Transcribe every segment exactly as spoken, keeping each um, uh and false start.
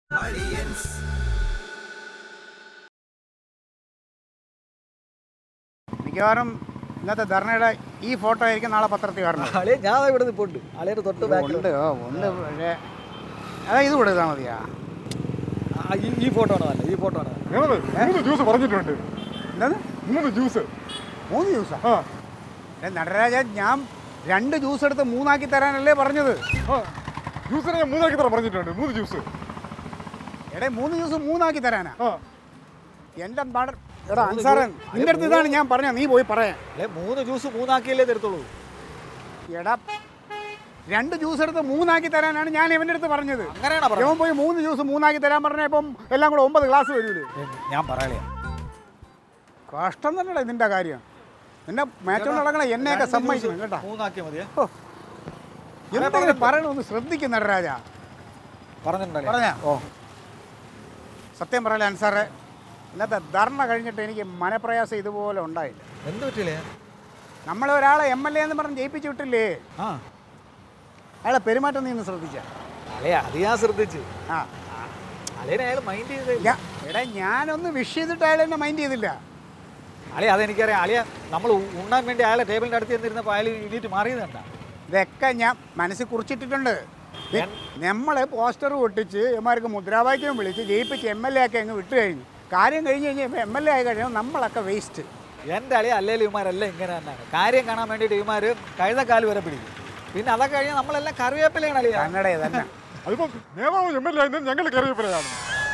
Aliyans. മിക്കവാറും ഇന്നത്തെ ധർണയുടെ ഈ ഫോട്ടോ ആയിരിക്കും നാളെ പത്രത്തിൽ കാരണം. ഞാൻ ഇവിടെ നിൽപ്പുണ്ട്. അളിയുടെ തൊട്ട് ഉണ്ട് ഉണ്ട് പക്ഷേ അതാ ഇത് കൊടുത്താൽ മതിയാ. ഈ ഫോട്ടോ ആണോ? അല്ല ഈ ഫോട്ടോ ആണ്. മൂന്ന് ജ്യൂസ് പറഞ്ഞിട്ടുണ്ട്. എന്താണ് മൂന്ന് ജ്യൂസ്? മൂന്ന് ജ്യൂസാ? നടരാജ, ഞാൻ രണ്ട് ജ്യൂസ് എടുത്ത് മൂന്നാക്കി തരാനല്ലേ പറഞ്ഞത്? ജ്യൂസിനെ ഞാൻ മൂന്നാക്കി തരാൻ പറഞ്ഞിട്ടുണ്ട്. മൂന്ന് ജ്യൂസ്. എടേ മൂന്ന് ജ്യൂസ് മൂന്നാക്കി തരാനാ? എൻ്റെ എടാ അൻസാറൻ, നിന്റെ അടുത്ത് ഇതാണ് ഞാൻ പറഞ്ഞത്, നീ പോയി പറയാം. മൂന്ന് ജ്യൂസ് മൂന്നാക്കിയല്ലേ തരത്തുള്ളൂ. എടാ രണ്ട് ജ്യൂസ് എടുത്ത് മൂന്നാക്കി തരാനാണ് ഞാൻ ഇവൻ്റെ അടുത്ത് പറഞ്ഞത്. ഇവൻ പോയി മൂന്ന് ജ്യൂസ് മൂന്നാക്കി തരാൻ പറഞ്ഞാൽ ഇപ്പം എല്ലാം കൂടെ ഒമ്പത് ഗ്ലാസ് വരൂലേ? ഞാൻ പറയാ കഷ്ടം തന്നെടാ ഇതിൻ്റെ കാര്യം. നിന്നെ മേച്ചോണ്ട് നടക്കണേ എന്നെയൊക്കെ സമ്മതിക്കണം കേട്ടോ. മൂന്നാക്കിയാൽ മതിയോ? എന്തെങ്കിലും പറയണമെന്ന് ശ്രദ്ധിക്കും നടരാജ. പറഞ്ഞിട്ടുണ്ടല്ലേ? പറഞ്ഞ ഓ സത്യം പറയല്ലേ അൻസാറെ, ഇന്നത്തെ ധർണ കഴിഞ്ഞിട്ട് എനിക്ക് മനപ്രയാസം ഇതുപോലെ ഉണ്ടായില്ല. എന്ത് പറ്റില്ലേ? നമ്മളെ ഒരാളെ എം എൽ എ എന്ന് പറഞ്ഞ് ജയിപ്പിച്ചു വിട്ടില്ലേ? ആ അയാളെ പെരുമാറ്റം നീ ഒന്ന് ശ്രദ്ധിച്ച? അല്ലേ അത് ഞാൻ ശ്രദ്ധിച്ചു. ആ അല്ലേ അയാൾ മൈൻഡ് ചെയ്തില്ല. എടാ ഞാനൊന്ന് വിഷ് ചെയ്തിട്ട് അയാൾ എന്നെ മൈൻഡ് ചെയ്തില്ല. അളിയ അതെനിക്കറിയാം. അളിയ നമ്മൾ ഉണ്ണാൻ വേണ്ടി അയാളെ ടേബിളിൻ്റെ അടുത്ത് ചെന്നിരുന്നപ്പോൾ അയാൾ എണീറ്റ് മാറിയതണ്ട. ഇതൊക്കെ ഞാൻ മനസ്സിൽ കുറിച്ചിട്ടിട്ടുണ്ട്. നമ്മളെ പോസ്റ്റർ പൊട്ടിച്ച് എമാർക്ക് മുദ്രാവാക്യം വിളിച്ച് ജയിപ്പിച്ച് എം എൽ എ ഒക്കെ അങ്ങ് വിട്ടു കഴിഞ്ഞു. കാര്യം കഴിഞ്ഞ് കഴിഞ്ഞാൽ എം എൽ എ ആയി കഴിഞ്ഞാൽ നമ്മളൊക്കെ വേസ്റ്റ്. എൻ്റെ അളിയ അല്ലേലും ഇവന്മാരെല്ലാം ഇങ്ങനെ തന്നെയാണ്. കാര്യം കാണാൻ വേണ്ടിയിട്ട് ഇവന്മാർ കഴുതക്കാല് വരെ പിടിക്കും. പിന്നെ അതൊക്കെ കഴിഞ്ഞാൽ നമ്മളെല്ലാം കറിവേപ്പിലയാണ് അളിയ. കന്നഡയെ തന്നെ. അതിപ്പം നിയമം എം എൽ എ ഞങ്ങൾ കറിവേപ്പിലയാണ്.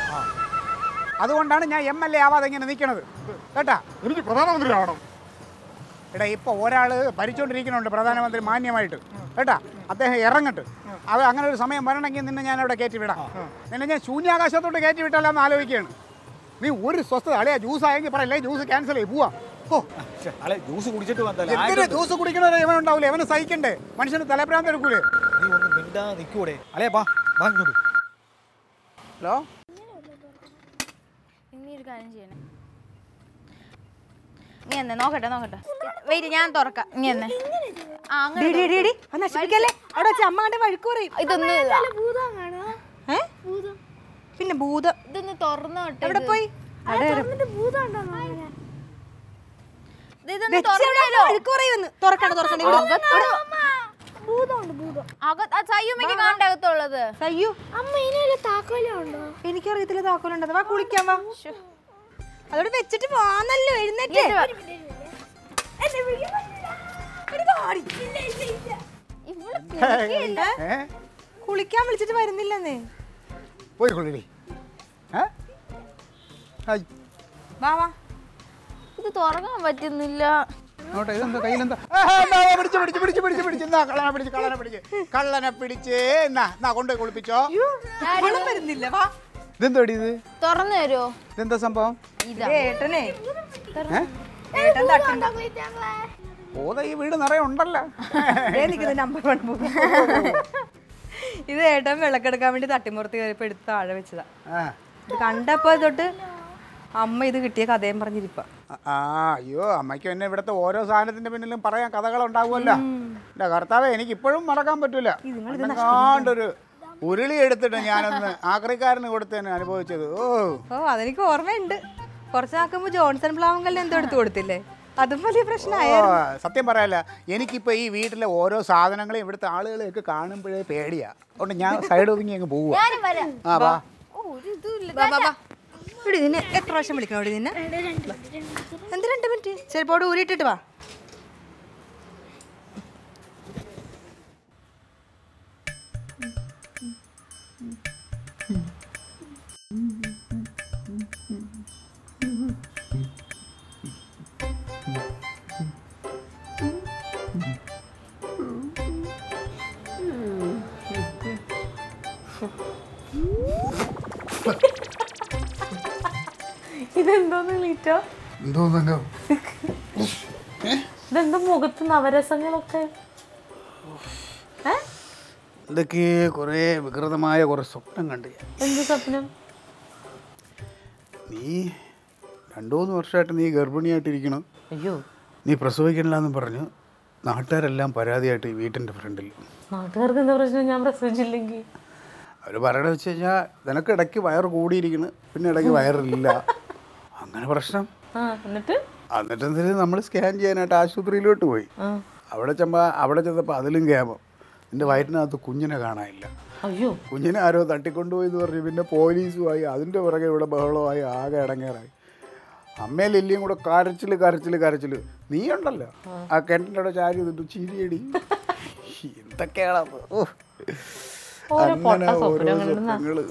അതുകൊണ്ടാണ് ഞാൻ എം എൽ എ ആവാതെ ഇങ്ങനെ നിൽക്കണത് കേട്ടാ. എനിക്ക് പ്രധാനമന്ത്രി ആവണം. എടാ ഇപ്പോൾ ഒരാൾ ഭരിച്ചുകൊണ്ടിരിക്കുന്നുണ്ട് പ്രധാനമന്ത്രി മാന്യമായിട്ട് കേട്ടാ. അദ്ദേഹം ഇറങ്ങട്ട്. അത് അങ്ങനെ ഒരു സമയം വരണമെങ്കിൽ നിന്നെ ഞാൻ അവിടെ കയറ്റി വിടാം. നിന്നെ ഞാൻ ശൂന്യാകാശത്തോട്ട് കയറ്റി വിട്ടാലെന്ന് ആലോചിക്കുകയാണ്. നീ ഒരു സ്വസ്ഥത അളിയാ. ജ്യൂസ് ആയെങ്കിൽ പറയല്ലേ, ജ്യൂസ് ക്യാൻസൽ ചെയ്യും പോവാ. ഓ അല്ലെ ജ്യൂസ് കുടിച്ചിട്ട് എന്തിനാ ജ്യൂസ് കുടിക്കണവരെ എവൻ ഉണ്ടാവില്ല? എവന് സഹിക്കണ്ടേ? മനുഷ്യന് തലപ്രാന്ത് എടുക്കൂലേ? നീ ഒന്ന് മിണ്ടാ നിൽക്കൂടെ അളിയ? ബാ ബാ ഇങ്ങോട്ട്. ഹലോ, നീ എന്നെ നോക്കട്ടെ നോക്കട്ടെ വെയിറ്റ്, ഞാൻ തുറക്കാം. നീ എന്നെ പിന്നെ ഭൂതം ഇതൊന്ന് തുറന്നോട്ടെ. എവിടെ പോയി? അകത്തുള്ളത് എനിക്കറിയത്തില്ല താക്കോലുണ്ടത്. വാ കുളിക്കാൻ വാ. അതോട് വെച്ചിട്ട് പോന്നല്ലോ. എഴുന്നേറ്റ് കുളിക്കാൻ വിളിച്ചിട്ട് വരുന്നില്ലെന്നേ. പോയി കുളിടി. വാ വാ. ഇത് തുറക്കാൻ പറ്റുന്നില്ല. ഇതെന്താ കയ്യിലെന്താ? പിടിച്ച് പിടിച്ച് പിടിച്ച് പിടിച്ച് പിടിച്ച് എന്നാ കള്ളനെ പിടിച്ച് കള്ളനെ പിടിച്ച് കള്ളനെ പിടിച്ച് എന്നാ എന്നാ കൊണ്ടുപോയി കുളിപ്പിച്ചോ. വരുന്നില്ല. വാ. ഇതെന്തോടി ഇത്? തുറന്നു തരുമോ? ഇതെന്താ സംഭവം? ഏട്ടനെ ഓതാ ഈ വീട് നിറയെ ഉണ്ടല്ലോ. നമ്പർ വൺ ഇത് ഏട്ടൻ വിളക്കെടുക്കാൻ വേണ്ടി തട്ടിമുറത്ത് കയറിയപ്പോ എടുത്ത് താഴെ വെച്ചതാ. ഇത് കണ്ടപ്പോ തൊട്ട് അമ്മ ഇത് കിട്ടിയ കഥയും പറഞ്ഞിരിപ്പ. ആ അയ്യോ, അമ്മയ്ക്ക് എന്നെ ഇവിടുത്തെ ഓരോ സാധനത്തിന്റെ പിന്നിലും പറയാൻ കഥകൾ ഉണ്ടാവുമല്ലോ. എന്റെ കർത്താവേ, എനിക്ക് ഇപ്പോഴും മറക്കാൻ പറ്റൂല. ഒരു ഉരുളി എടുത്തിട്ട് ഞാനൊന്ന് ആക്രിക്കാരന് കൊടുത്തന്നെ അനുഭവിച്ചത്. ഓ ഓ അതെനിക്ക് ഓർമ്മയുണ്ട്. കുറച്ചാക്കുമ്പോ ജോൺസൺ പ്ലാവങ്കലിന് എന്തോ എടുത്തു കൊടുത്തില്ലേ? അതും വലിയ പ്രശ്നമായ. സത്യം പറയാല്ല, എനിക്കിപ്പോ ഈ വീട്ടിലെ ഓരോ സാധനങ്ങളെയും ഇവിടുത്തെ ആളുകളെയൊക്കെ കാണുമ്പോഴേ പേടിയാ. അതുകൊണ്ട് ഞാൻ സൈഡ് ഒതുങ്ങി അങ്ങ് പോവുക. ആ വാ. നിന്നെ എത്ര പ്രാവശ്യം വിളിക്കണം? നിന്നെ എന്ത് രണ്ട് മിനിറ്റ് ചിലപ്പോ ഊരിട്ടിട്ട് വാ. ഇതെന്തോന്ന് ലീറ്റോ? ഇതെന്താ മുഖത്ത് നവരസങ്ങളൊക്കെ? ഇതൊക്കെ കുറെ വികൃതമായ കുറെ സ്വപ്നം കണ്ടു. എന്ത് സ്വപ്നം? നീ രണ്ടു മൂന്ന് വർഷമായിട്ട് നീ ഗർഭിണിയായിട്ടിരിക്കണം. അയ്യോ, നീ പ്രസവിക്കണില്ലെന്ന് പറഞ്ഞു നാട്ടുകാരെല്ലാം പരാതിയായിട്ട് ഈ വീട്ടിൻ്റെ ഫ്രണ്ടിൽ. നാട്ടുകാർക്ക് എന്താ പ്രശ്നം? ഞാൻ പ്രസവിച്ചില്ലെങ്കിൽ അവർ പറയണത് വെച്ച് കഴിഞ്ഞാൽ നിനക്ക് ഇടയ്ക്ക് വയറ് കൂടിയിരിക്കുന്നു, പിന്നെ ഇടയ്ക്ക് വയറില്ല, അങ്ങനെ പ്രശ്നം. എന്നിട്ട് എന്നിട്ട് എന്തിന് നമ്മൾ സ്കാൻ ചെയ്യാനായിട്ട് ആശുപത്രിയിലോട്ട് പോയി. അവിടെ ചെമ്പോൾ അവിടെ ചെന്നപ്പോൾ അതിലും ക്യാമം. എൻ്റെ വയറ്റിനകത്ത് കുഞ്ഞിനെ കാണാനില്ല. അയ്യോ, കുഞ്ഞിനെ ആരോ തട്ടിക്കൊണ്ടുപോയി എന്ന് പറഞ്ഞു. പിന്നെ പോലീസുമായി അതിൻ്റെ പുറകെ ഇവിടെ ബഹളമായി ആകെ ഇടങ്ങേറായി. അമ്മയും ലില്ലിയും കൂടെ കരച്ചിൽ കരച്ചിൽ കരച്ചിൽ. നീ ഉണ്ടല്ലോ ആ കിണറ്റിൻ്റെ അവിടെ ചാരി നിന്നിട്ട് ചിരിയടി, എന്തൊക്കെയാണത്. അങ്ങനെ ഓരോ സ്വപ്നങ്ങള്.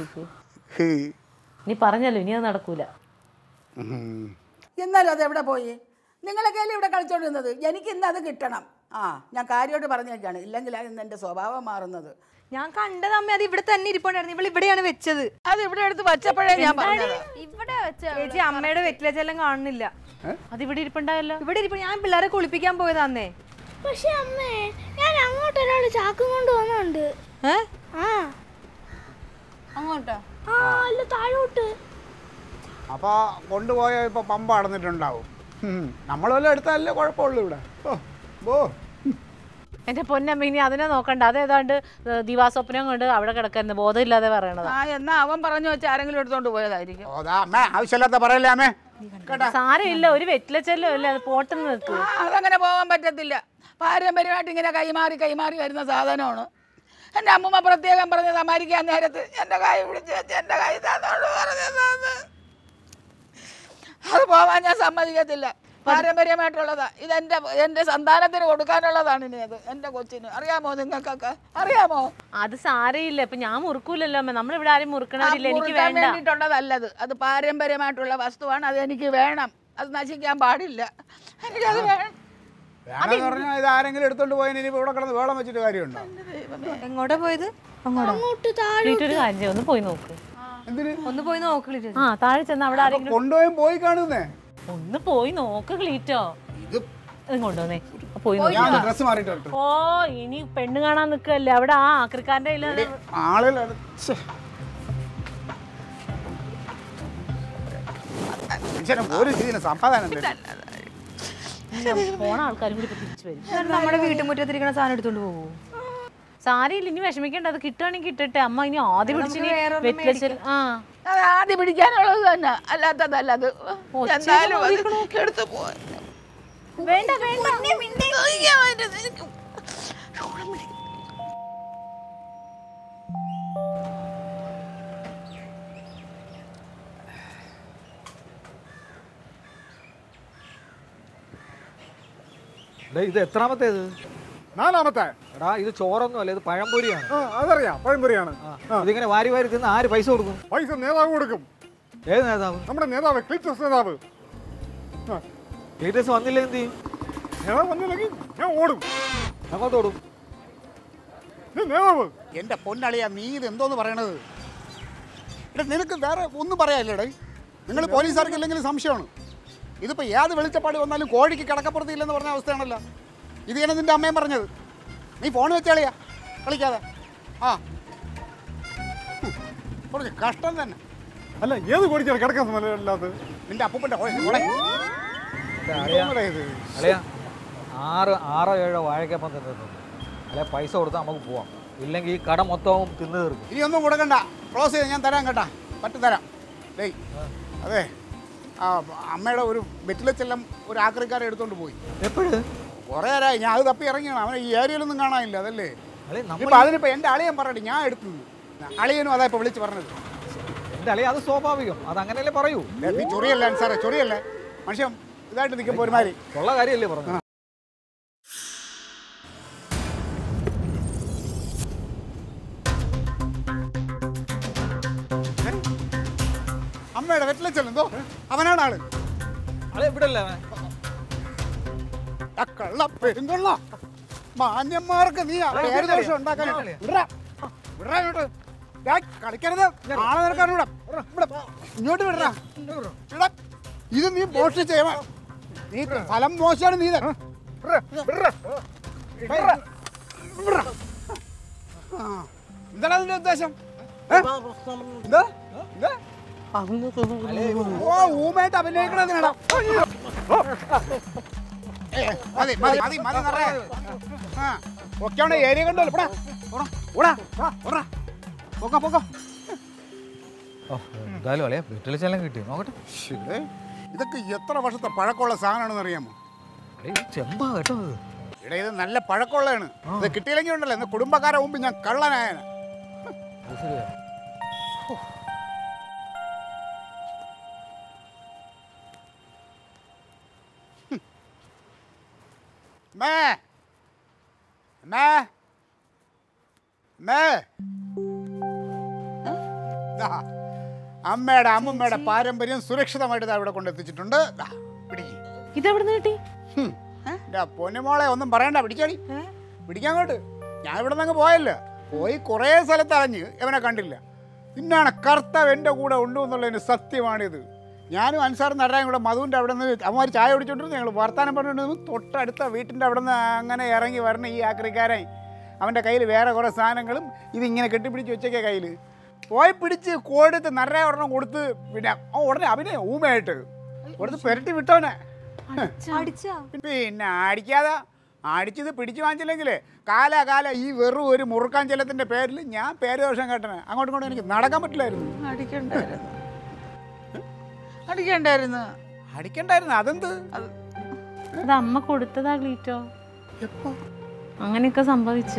നീ പറഞ്ഞല്ലോ ഇനി അത് നടക്കൂല. എന്നാലും അത് എവിടെ പോയി? നിങ്ങളൊക്കെയല്ലേ ഇവിടെ കളിച്ചോണ്ടിരുന്നത്. എനിക്ക് ഇന്ന് അത് കിട്ടണം. ആ ഞാൻ കാര്യമായിട്ട് പറഞ്ഞേക്കാണ്, ഇല്ലെങ്കിലാണ് ഇന്ന് എൻ്റെ സ്വഭാവം മാറുന്നത്. ഞാൻ കണ്ടത് അമ്മ അത് ഇവിടെ തന്നെ ഇരിപ്പുണ്ടായിരുന്നു. ഇവൾ ഇവിടെയാണ് വെച്ചത്. അത് ഇവിടെ എടുത്ത് വച്ചപ്പോഴേ ഞാൻ പറഞ്ഞത്. ഇവിടെ വെച്ച ചേച്ചി അമ്മയുടെ വെറ്റിലെല്ലാം കാണുന്നില്ല. അത് ഇവിടെ ഇരിപ്പുണ്ടായല്ലോ. ഇവിടെ ഇരിപ്പ ഞാൻ പിള്ളേരെ കുളിപ്പിക്കാൻ പോയതാന്നേ. പക്ഷെ അമ്മേ ഞാൻ അങ്ങോട്ട് ഒരാൾ ചാക്കും കൊണ്ട് വന്നുണ്ട്. ആ അങ്ങോട്ടോ? ആ അല്ല താഴോട്ട്. അപ്പൊ കൊണ്ടുപോയ ഇപ്പൊ പമ്പ അടന്നിട്ടുണ്ടാവും. നമ്മൾ വല്ല എടുത്താലല്ലേ കുഴപ്പമുള്ളൂ ഇവിടെ. ഓ എന്റെ പൊന്നമ്മ ഇനി അതിനെ നോക്കണ്ട. അതേതാണ്ട് ദിവാസ്വപ്നം കൊണ്ട് അവിടെ കിടക്കുന്നത് ബോധമില്ലാതെ പറയണത്. ആ എന്നാ അവൻ പറഞ്ഞു വെച്ച് ആരെങ്കിലും എടുത്തോണ്ട് പോയതായിരിക്കും. ആവശ്യമില്ലാത്ത പറയല്ലേ അമ്മേ. സാരമില്ല, ഒരു വെറ്റിലച്ചല്ലോ അല്ലേ, അത് പോട്ടെന്ന് നിൽക്കും. അതങ്ങനെ പോകാൻ പറ്റത്തില്ല. പാരമ്പര്യമായിട്ട് ഇങ്ങനെ കൈമാറി കൈമാറി വരുന്ന സാധനമാണ്. എൻ്റെ അമ്മൂമ്മ പ്രത്യേകം പറഞ്ഞത് അമേരിക്കാൻ നേരത്ത് എൻ്റെ കൈ പിടിച്ച് വെച്ച് എൻ്റെ കൈ തന്നോളൂ പറഞ്ഞത്. അത് പോവാൻ ഞാൻ സമ്മതിക്കത്തില്ല. പാരമ്പര്യമായിട്ടുള്ളതാ. ഇതെന്റെ എൻ്റെ സന്താനത്തിന് കൊടുക്കാനുള്ളതാണ് ഇനി. അത് എൻ്റെ കൊച്ചിന് അറിയാമോ? നിങ്ങൾക്കൊക്കെ അറിയാമോ? അത് സാരയില്ല. ഇപ്പൊ ഞാൻ മുറുക്കൂലല്ലോ അമ്മ. നമ്മളിവിടെ ആരും മുറുക്കണവരില്ല. എനിക്ക് വേണ്ട. വേണ്ടിയിട്ടുള്ളതല്ലത്. അത് പാരമ്പര്യമായിട്ടുള്ള വസ്തുവാണ്. അത് എനിക്ക് വേണം. അത് നശിക്കാൻ പാടില്ല. എനിക്കത് വേണം. ഇത് ആരെങ്കിലും എടുത്തോണ്ട് പോയാൽ ഇനി ഇവിടെ കിടന്ന് വേളം വെച്ചിട്ട് കാര്യമുണ്ടോ? എങ്ങോട്ടാ പോയത്? അങ്ങോട്ട് താഴെ. ഒരു കാര്യം ഒന്ന് പോയി നോക്ക്. ഒന്ന് പോയി നോക്ക്. ആ താഴെ ചെന്ന് അവിടെ ആരെങ്കിലും കൊണ്ടുപോയും പോയി കാണുന്നേ. ഒന്ന് പോയി നോക്ക് ക്ലീറ്റോ. ഇത് കൊണ്ടുവന്നേ പോയി ഡ്രസ് മാറിയിട്ട്. ഓ ഇനി പെണ്ണ് കാണാൻ നിക്കല്ലേ അവിടെ. ആ ആക്രിക്കാരന്റെ ആളുകൾ ഒരു രീതിയിൽ സമാധാനം പോണ ആൾക്കാരും കൂടി തിരിച്ചു വരും. നമ്മുടെ വീട്ടുമുറ്റത്തിരിക്കണ സാധനം എടുത്തോണ്ട് പോകും. സാരിയില്ല, ഇനി വിഷമിക്കേണ്ട. അത് കിട്ടുവാണെങ്കിൽ കിട്ടട്ടെ. അമ്മ ഇനി ആദ്യം പിടിച്ച് ആ അത് ആദ്യം പിടിക്കാനുള്ളത് തന്നെ, അല്ലാത്തതല്ല. അത് എന്തായാലും എടുത്തു പോവാൻ വേണ്ട വേണ്ട. ഇത് എത്രാമത്തേത്? നാലാമത്തെ. എടാ ഇത് ചോറൊന്നും അല്ല, ഇത് പഴംപൊരിയാണ്. അതറിയാം, പഴംപൊരിയാണ്. ഇതിങ്ങനെ വാരി വാരി തിന്ന് ആര് പൈസ കൊടുക്കും? പൈസ നേതാവ് കൊടുക്കും. ഏത് നേതാവ്? നമ്മുടെ നേതാവ്, ക്ലീറ്റസ് നേതാവ്. ക്ലീറ്റസ് വന്നില്ല എന്ത് ചെയ്യും? നേതാവ് വന്നില്ലെങ്കിൽ ഞാൻ ഓടും. അങ്ങോട്ട് ഓടും. നേതാവ് എന്റെ പൊന്നളിയാ, നീ ഇത് എന്തോന്ന് പറയണത്? എടാ നിനക്ക് വേറെ ഒന്നും പറയാനില്ലടേ. നിങ്ങൾ പോലീസുകാർക്ക് ഇല്ലെങ്കിലും സംശയമാണ്. ഇതിപ്പോൾ ഏത് വെളിച്ചപ്പാട് വന്നാലും കോഴിക്ക് കിടക്കപ്പുറത്ത് ഇല്ലെന്ന് പറഞ്ഞ അവസ്ഥയാണല്ലോ. ഇത് തന്നെ നിന്റെ അമ്മയും പറഞ്ഞത്. നീ ഫോൺ വെച്ചാളിയാ കളിക്കാതെ. ആ കുറച്ച് കഷ്ടം തന്നെ. അല്ല ഏത് കോഴിക്കാണ് കിടക്കാൻ സമയമില്ലാത്തത്? നിന്റെ അപ്പൂപ്പൻ്റെ അല്ലയാ ആറ് ആറോ ഏഴോ വാഴക്കപ്പം തിന്നിട്ടുണ്ട്. അല്ലെ പൈസ കൊടുത്താൽ നമുക്ക് പോവാം. ഇല്ലെങ്കിൽ ഈ കട മൊത്തവും തിന്നു തീർക്കും. ഇനി ഒന്നും കൊടുക്കണ്ട, ക്ലോസ് ചെയ്ത് ഞാൻ തരാം കേട്ടാ. പറ്റും തരാം. ഡേയ് അതെ, ആ അമ്മയുടെ ഒരു വെറ്റിലച്ചെല്ലാം ഒരു ആക്രിക്കാരെ എടുത്തോണ്ട് പോയി. എപ്പോഴും കുറേ നേരമായി ഞാൻ അത് തപ്പി ഇറങ്ങിയാണ്. അവനെ ഈ ഏരിയയിലൊന്നും കാണാനില്ല. അതല്ലേ ഇപ്പം അതിനിപ്പോൾ എൻ്റെ അളിയൻ പറഞ്ഞിട്ട് ഞാൻ എടുത്തത്. അളിയനും അതാ ഇപ്പോൾ വിളിച്ച് പറഞ്ഞത്. എൻ്റെ അളിയ അത് സ്വാഭാവികം, അത് അങ്ങനെയല്ലേ പറയൂ. നീ ചൊറിയല്ലേ സാറേ, ചൊറിയല്ലേ. മനുഷ്യൻ ഇതായിട്ട് നിൽക്കുമ്പോൾ ഒരുമാതിരി ഉള്ള കാര്യമല്ലേ പറഞ്ഞു. അമ്മയുടെ വെറ്റിലച്ചെല്ലോ അവനാണ് ആള്. അളെ ഇവിടെ കള്ള പെരുന്നുള്ള മാന്യന്മാർക്ക് നീ പേര് ദോഷം ഉണ്ടാക്കാൻ കളിക്കരുത്. ആളെ നിരക്കാനൂടെ ഇങ്ങോട്ട് വിടറാ. ഇത് നീ മോഷ്ടിച്ച നീ ഫലം മോശമാണ്. നീ എന്താണ് അതിന്റെ ഉദ്ദേശം? ഓ ഊമായിട്ട് അഭിനയിക്കണതിനാടാ. മതി മതി മതി മതി നിറയെ ഒക്കെയാണ് ഏരിയ കണ്ടല്ലോ. പൊക്കോ പൊക്കോ. എന്തായാലും അളിയാ വീട്ടിലെല്ലാം കിട്ടിയോ നോക്കട്ടെ. ഇതൊക്കെ എത്ര വർഷത്തെ പഴക്കമുള്ള സാധനമാണെന്ന് അറിയാമോ? ചെമ്പാ കേട്ടോ. ഇവിടെ ഇത് നല്ല പഴക്കമുള്ളതാണ്. ഇത് കിട്ടിയില്ലെങ്കിൽ ഉണ്ടല്ലോ ഇന്ന് കുടുംബക്കാരെ മുമ്പ് ഞാൻ കള്ളനായന. മേ മേ മേ അമ്മയുടെ അമ്മമ്മയുടെ പാരമ്പര്യം സുരക്ഷിതമായിട്ട് ഇവിടെ കൊണ്ടെത്തിച്ചിട്ടുണ്ട്. ഇതെവിടുന്ന് കിട്ടി? പൊന്നുമോളെ ഒന്നും പറയണ്ട, പിടിച്ചാടി പിടിക്കാൻ കൊണ്ട്. ഞാൻ ഇവിടെ നിന്ന് പോയല്ലോ, പോയി കുറേ സ്ഥലത്ത് അലഞ്ഞ് ഇവനെ കണ്ടില്ല. പിന്നാണ് കർത്താവ് എൻ്റെ കൂടെ ഉണ്ടു എന്നുള്ളതിന് സത്യമാണിത്. ഞാനും അൻസാറും നടരായും കൂടെ മധുവിൻ്റെ അവിടെ നിന്ന് അമ്മമാർ ചായ കുടിച്ചോണ്ടിരുന്നു. ഞങ്ങൾ വർത്താനം പറഞ്ഞിട്ടുണ്ടെന്ന് തൊട്ടടുത്ത വീട്ടിൻ്റെ അവിടെ നിന്ന് അങ്ങനെ ഇറങ്ങി വരണ ഈ ആക്രിക്കാരൻ അവൻ്റെ കയ്യിൽ വേറെ കുറേ സാധനങ്ങളും ഇതിങ്ങനെ കെട്ടിപ്പിടിച്ച് വെച്ചേക്കെ കയ്യിൽ പോയി പിടിച്ച് കൊടുത്ത് നടരായ ഒരെണ്ണം കൊടുത്ത് പിന്നെ ഉടനെ അവനെ ഊമയായിട്ട് കൊടുത്ത് പെരട്ടി വിട്ടവനെ. പിന്നെ അടിക്കാതെ അടിച്ചത് പിടിച്ചു വാങ്ങിച്ചില്ലെങ്കിൽ കാല കാല ഈ വെറും ഒരു മുറുക്കാൻ ചെല്ലത്തിൻ്റെ പേരിൽ ഞാൻ പേര് ദോഷം കേട്ടനെ. അങ്ങോട്ടും ഇങ്ങോട്ടും എനിക്ക് നടക്കാൻ പറ്റില്ലായിരുന്നു. അടിക്കണ്ടായിരുന്നു അടിക്കണ്ടായിരുന്നു അടിക്കണ്ടായിരുന്നു അതെന്ത്? അത് അമ്മ കൊടുത്തതാ ക്ലീറ്റോ. എപ്പോ അങ്ങനെയൊക്കെ സംഭവിച്ച്.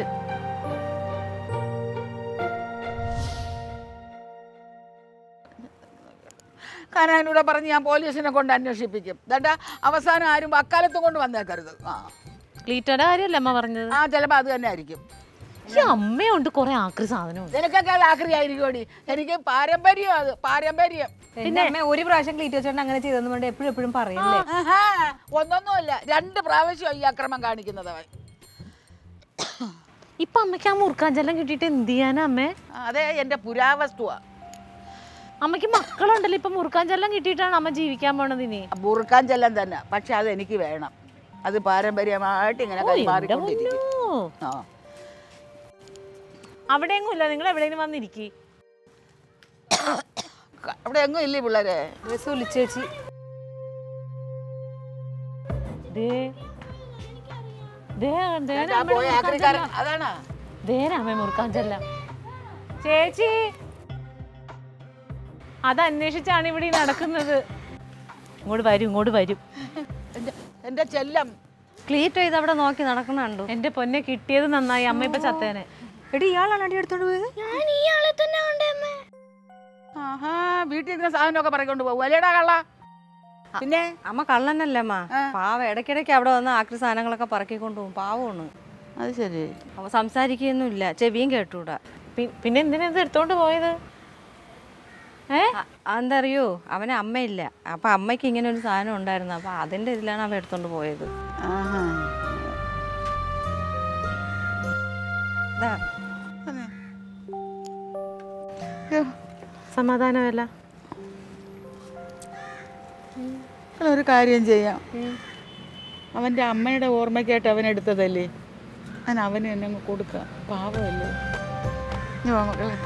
കാനാനൂടെ പറഞ്ഞ് ഞാൻ പോലീസിനെ കൊണ്ട് അന്വേഷിപ്പിക്കും. ദാ അവസാനം ആരും അക്കാലത്തും കൊണ്ട് വന്നേക്കരുത്. ആ ക്ലീറ്റോയുടെ കാര്യമല്ലേ അമ്മ പറഞ്ഞത്? ആ ചിലപ്പോൾ അത് തന്നെ ആയിരിക്കും. ഈ അമ്മയുണ്ട് കുറെ ആക്രി സാധനം. നിനക്കൊക്കെ ആക്രി ആയിരിക്കും. എനിക്ക് പാരമ്പര്യം, അത് പാരമ്പര്യം. പിന്നെ അമ്മ ഒരു പ്രാവശ്യം ക്ലീറ്റോ ചേട്ടൻ അങ്ങനെ ചെയ്തെന്ന് കൊണ്ട് എപ്പോഴും എപ്പോഴും പറയല്ലേ? ഒന്നൊന്നുമല്ല, രണ്ട് പ്രാവശ്യം ഈ അക്രമം കാണിക്കുന്നത് അവൻ. ഇപ്പൊ അമ്മയ്ക്ക് ആ മുറുക്കാൻ ജലം കിട്ടിയിട്ട് എന്ത് ചെയ്യാനാ അമ്മേ? അതെ എന്റെ പുരാവസ്തുവാ. അമ്മയ്ക്ക് മക്കളുണ്ടല്ലോ, ഇപ്പൊ മുറുക്കാൻ ജലം കിട്ടിയിട്ടാണ് അമ്മ ജീവിക്കാൻ പോണത്. ഇനി മുറുക്കാൻ ജലം തന്നെ, പക്ഷെ അത് എനിക്ക് വേണം. അത് പാരമ്പര്യമായിട്ട് ഇങ്ങനെ കൈമാറിക്കൊണ്ടിരിക്കും. അവിടെ എങ്ങും ഇല്ല, നിങ്ങൾ എവിടെയെങ്കിലും വന്നിരിക്കി. അവിടെ എങ്ങും ഇല്ലേ പിള്ളേരെ? ചേച്ചി അതാണ് മുറുക്കാൻ ചെല്ലാം. ചേച്ചി അത് അന്വേഷിച്ചാണ് ഇവിടെ നടക്കുന്നത്. ഇങ്ങോട്ട് വരും, ഇങ്ങോട്ട് വരും. എന്റെ ചെല്ലം ക്ലീറ്റോ ഇത് അവിടെ നോക്കി നടക്കണുണ്ടോ? എന്റെ പൊന്നെ കിട്ടിയത് നന്നായി. അമ്മ ഇപ്പൊ ചത്തേനെ. എടി ഇയാളാണ് അടി എടുത്തോണ്ട് പോയത്? ഞാൻ ഇയാളെ തന്നെ കൊണ്ടേ. ആഹാ, വീട്ടിൽ ഇരുന്ന സാധനമൊക്കെ പറക്കൊണ്ട് പോകും അല്ലേടാ കള്ള. പിന്നെ അമ്മ കള്ളനല്ലേ അമ്മ? പാവ ഇടയ്ക്കിടയ്ക്ക് അവിടെ വന്ന് ആക്രി സാധനങ്ങളൊക്കെ പറക്കിക്കൊണ്ട് പോകും. പാവമാണ്. അത് ശരി. അവ സംസാരിക്കുകയൊന്നുമില്ല, ചെവിയും കേട്ടൂടാ. പിന്നെ എന്തിനാ ഇത് എടുത്തോണ്ട് പോയത്? ഏ എന്താ അറിയോ, അവന് അമ്മയില്ല. അപ്പൊ അമ്മയ്ക്ക് ഇങ്ങനെ ഒരു സാധനം ഉണ്ടായിരുന്നു. അപ്പൊ അതിന്റെ ഇതിലാണ് അവ എടുത്തോണ്ട് പോയത്. സമാധാനമല്ല. ഒരു കാര്യം ചെയ്യാം, അവൻ്റെ അമ്മയുടെ ഓർമ്മയ്ക്കായിട്ട് അവൻ എടുത്തതല്ലേ, ഞാൻ അവന് എന്നെ അങ്ങ് കൊടുക്കാം. പാവമല്ലേ. മക്കളെ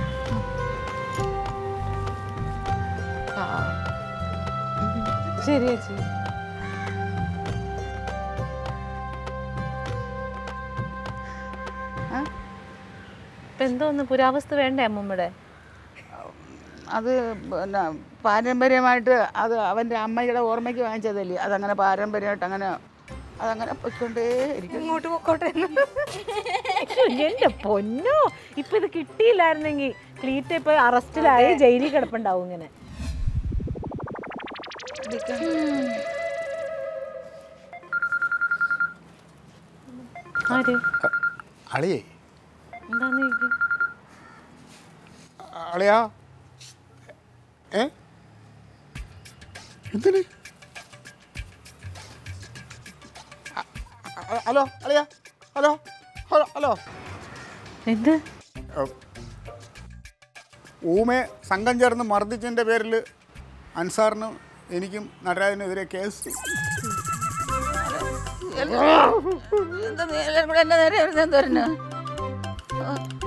ശരി ചേച്ചി. ഇപ്പൊ എന്തോന്ന് പുരാവസ്തു വേണ്ടേ അമ്മൂമ്മയുടെ? അത് പിന്നെ പാരമ്പര്യമായിട്ട് അത് അവൻ്റെ അമ്മയുടെ ഓർമ്മയ്ക്ക് വാങ്ങിച്ചതല്ലേ, അതങ്ങനെ പാരമ്പര്യമായിട്ട് അങ്ങനെ അതങ്ങനെ പൊയ്ക്കൊണ്ടേ ഇരിക്കും. ഇങ്ങോട്ട് പൊക്കോട്ടെ. എന്റെ പൊന്നോ, ഇപ്പൊ ഇത് കിട്ടിയില്ലായിരുന്നെങ്കിൽ ക്ലീറ്റ ഇപ്പൊ അറസ്റ്റിലായി ജയിലിൽ കിടപ്പുണ്ടാവും. ഇങ്ങനെ ആര് അളിയേ എന്താന്ന് ചോദിക്കും. അളിയാ ഏ എന്തിന്? ഹലോ അളിയാ, ഹലോ ഹലോ ഹലോ എന്ത്? ഊമെ സംഘം ചേർന്ന് മർദ്ദിച്ചതിൻ്റെ പേരിൽ അൻസാറിനും എനിക്കും നടരാജനെതിരെ കേസ്. എന്താ എന്നെ നേരെ എന്തോരന്